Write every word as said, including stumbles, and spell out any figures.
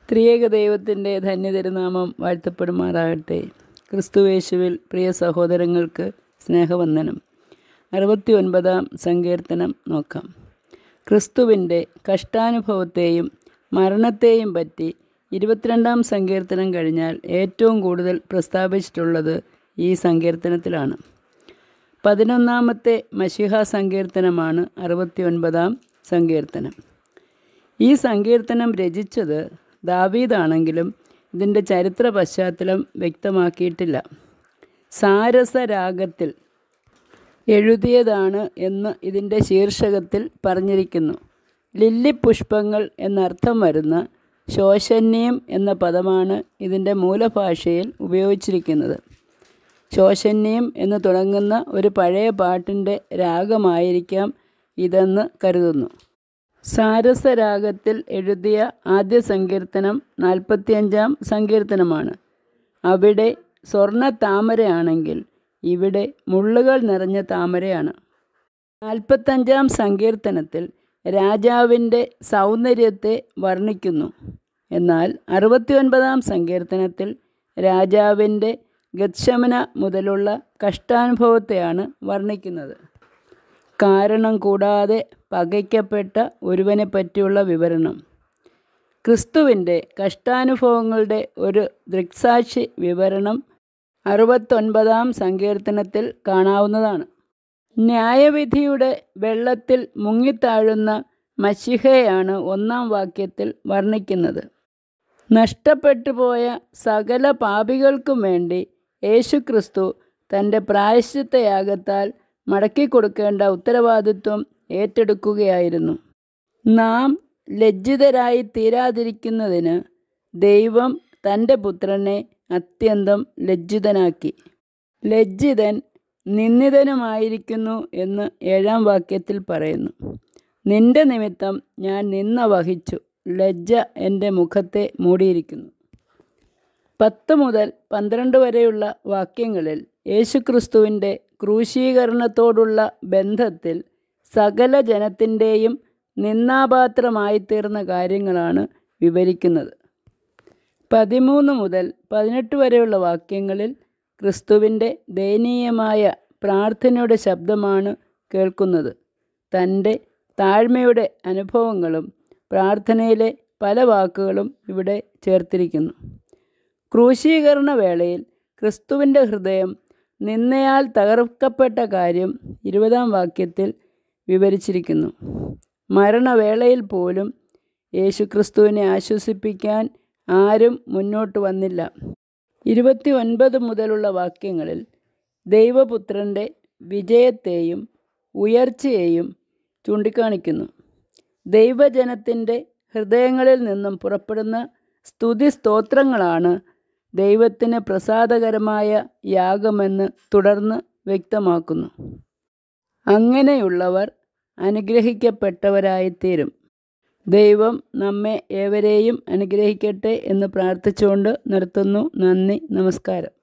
ത്രിയേക ദൈവത്തിൻ്റെ ധന്യതിരുനാമം വാഴ്ത്തപ്പെടുമാറാകട്ടെ. ക്രിസ്തുവേശുവിൽ പ്രിയ സഹോദരങ്ങൾക്ക് സ്നേഹവന്ദനം. അറുപത്തി ഒൻപതാം സങ്കീർത്തനം നോക്കാം. ക്രിസ്തുവിൻ്റെ കഷ്ടാനുഭവത്തെയും മരണത്തെയും പറ്റി ഇരുപത്തിരണ്ടാം സങ്കീർത്തനം കഴിഞ്ഞാൽ ഏറ്റവും കൂടുതൽ പ്രസ്താവിച്ചിട്ടുള്ളത് ഈ സങ്കീർത്തനത്തിലാണ്. പതിനൊന്നാമത്തെ മശിഹ സങ്കീർത്തനമാണ് അറുപത്തി ഒൻപതാം സങ്കീർത്തനം. ഈ സങ്കീർത്തനം രചിച്ചത് ദാവീദാണെങ്കിലും ഇതിൻ്റെ ചരിത്ര പശ്ചാത്തലം വ്യക്തമാക്കിയിട്ടില്ല. സാരസരാഗത്തിൽ എഴുതിയതാണ് എന്ന് ഇതിൻ്റെ ശീർഷകത്തിൽ പറഞ്ഞിരിക്കുന്നു. ലില്ലിപുഷ്പങ്ങൾ എന്നർത്ഥം വരുന്ന ശോശന്യം എന്ന പദമാണ് ഇതിൻ്റെ മൂലഭാഷയിൽ ഉപയോഗിച്ചിരിക്കുന്നത്. ശോശന്യം എന്ന് തുടങ്ങുന്ന ഒരു പഴയ പാട്ടിൻ്റെ രാഗമായിരിക്കാം ഇതെന്ന് കരുതുന്നു. സാരസരാഗത്തിൽ എഴുതിയ ആദ്യ സങ്കീർത്തനം നാൽപ്പത്തിയഞ്ചാം സങ്കീർത്തനമാണ്. അവിടെ സ്വർണ്ണ താമരയാണെങ്കിൽ ഇവിടെ മുള്ളുകൾ നിറഞ്ഞ താമരയാണ്. നാൽപ്പത്തഞ്ചാം സങ്കീർത്തനത്തിൽ രാജാവിൻ്റെ സൗന്ദര്യത്തെ വർണ്ണിക്കുന്നു. എന്നാൽ അറുപത്തി ഒൻപതാം സങ്കീർത്തനത്തിൽ രാജാവിൻ്റെ ഗത്ശമന മുതലുള്ള കഷ്ടാനുഭവത്തെയാണ് വർണ്ണിക്കുന്നത്. കാരണം കൂടാതെ പകയ്ക്കപ്പെട്ട ഒരുവനെ പറ്റിയുള്ള വിവരണം. ക്രിസ്തുവിൻ്റെ കഷ്ടാനുഭവങ്ങളുടെ ഒരു ദൃക്സാക്ഷി വിവരണം അറുപത്തൊൻപതാം സങ്കീർത്തനത്തിൽ കാണാവുന്നതാണ്. ന്യായവിധിയുടെ വെള്ളത്തിൽ മുങ്ങിത്താഴുന്ന മശിഹയാണ് ഒന്നാം വാക്യത്തിൽ വർണ്ണിക്കുന്നത്. നഷ്ടപ്പെട്ടു പോയ സകല പാപികൾക്കും വേണ്ടി യേശുക്രിസ്തു തൻ്റെ പ്രായശ്ചിത്തയാഗത്താൽ മടക്കിക്കൊടുക്കേണ്ട ഉത്തരവാദിത്വം ഏറ്റെടുക്കുകയായിരുന്നു. നാം ലജ്ജിതരായി തീരാതിരിക്കുന്നതിന് ദൈവം തൻ്റെ പുത്രനെ അത്യന്തം ലജ്ജിതനാക്കി. ലജ്ജിതൻ നിന്ദിതനുമായിരിക്കുന്നു എന്ന് ഏഴാം വാക്യത്തിൽ പറയുന്നു. നിന്റെ നിമിത്തം ഞാൻ നിന്ന വഹിച്ചു, ലജ്ജ എൻ്റെ മുഖത്തെ മൂടിയിരിക്കുന്നു. പത്ത് മുതൽ പന്ത്രണ്ട് വരെയുള്ള വാക്യങ്ങളിൽ യേശുക്രിസ്തുവിൻ്റെ ക്രൂശീകരണത്തോടുള്ള ബന്ധത്തിൽ സകല ജനത്തിൻ്റെയും നിന്ദാപാത്രമായിത്തീർന്ന കാര്യങ്ങളാണ് വിവരിക്കുന്നത്. പതിമൂന്ന് മുതൽ പതിനെട്ട് വരെയുള്ള വാക്യങ്ങളിൽ ക്രിസ്തുവിൻ്റെ ദയനീയമായ പ്രാർത്ഥനയുടെ ശബ്ദമാണ് കേൾക്കുന്നത്. തൻ്റെ താഴ്മയുടെ അനുഭവങ്ങളും പ്രാർത്ഥനയിലെ പല വാക്കുകളും ഇവിടെ ചേർത്തിരിക്കുന്നു. ക്രൂശീകരണ വേളയിൽ ക്രിസ്തുവിൻ്റെ ഹൃദയം നിന്നയാൽ തകർക്കപ്പെട്ട കാര്യം ഇരുപതാം വാക്യത്തിൽ വിവരിച്ചിരിക്കുന്നു. മരണവേളയിൽ പോലും യേശുക്രിസ്തുവിനെ ആശ്വസിപ്പിക്കാൻ ആരും മുന്നോട്ട് വന്നില്ല. ഇരുപത്തി ഒൻപത് മുതലുള്ള വാക്യങ്ങളിൽ ദൈവപുത്രൻ്റെ വിജയത്തെയും ഉയർച്ചയെയും ചൂണ്ടിക്കാണിക്കുന്നു. ദൈവജനത്തിൻ്റെ ഹൃദയങ്ങളിൽ നിന്നും പുറപ്പെടുന്ന സ്തുതി സ്തോത്രങ്ങളാണ് ദൈവത്തിന് പ്രസാദകരമായ യാഗമെന്ന് തുടർന്ന് വ്യക്തമാക്കുന്നു. അങ്ങനെയുള്ളവർ അനുഗ്രഹിക്കപ്പെട്ടവരായിത്തീരും. ദൈവം നമ്മെ ഏവരെയും അനുഗ്രഹിക്കട്ടെ എന്ന് പ്രാർത്ഥിച്ചുകൊണ്ട് നിർത്തുന്നു. നന്ദി, നമസ്കാരം.